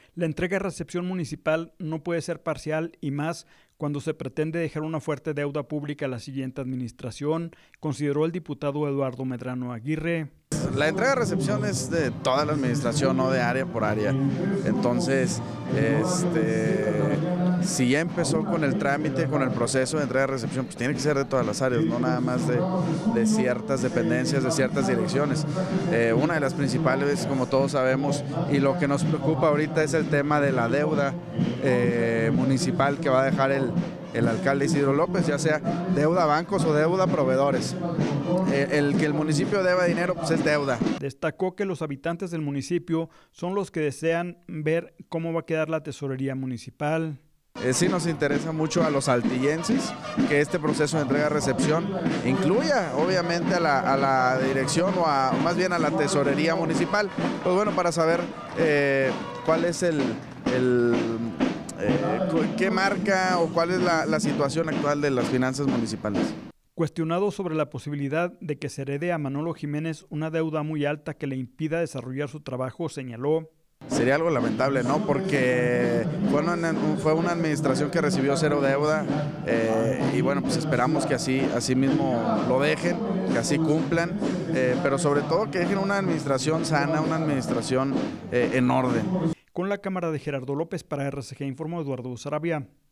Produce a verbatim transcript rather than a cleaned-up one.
La entrega-recepción municipal no puede ser parcial y más cuando se pretende dejar una fuerte deuda pública a la siguiente administración, consideró el diputado Eduardo Medrano Aguirre. La entrega-recepción es de toda la administración, no de área por área. Entonces, este, si ya empezó con el trámite, con el proceso de entrega-recepción, pues tiene que ser de todas las áreas, no nada más de, de ciertas dependencias, de ciertas direcciones. Eh, una de las principales, como todos sabemos, y lo que nos preocupa ahorita es el tema de la deuda eh, municipal que va a dejar el el alcalde Isidro López, ya sea deuda a bancos o deuda a proveedores. El, el que el municipio deba dinero, pues es deuda. Destacó que los habitantes del municipio son los que desean ver cómo va a quedar la tesorería municipal. Eh, sí nos interesa mucho a los saltillenses que este proceso de entrega-recepción incluya obviamente a la, a la dirección o, a, o más bien a la tesorería municipal, pues bueno, para saber eh, cuál es el... el Eh, ¿qué marca o cuál es la, la situación actual de las finanzas municipales? Cuestionado sobre la posibilidad de que se herede a Manolo Jiménez una deuda muy alta que le impida desarrollar su trabajo, señaló: sería algo lamentable, ¿no? Porque fue una, fue una administración que recibió cero deuda eh, y bueno, pues esperamos que así, así mismo lo dejen, que así cumplan, eh, pero sobre todo que dejen una administración sana, una administración eh, en orden. Con la cámara de Gerardo López para R C G informó Eduardo Sarabia.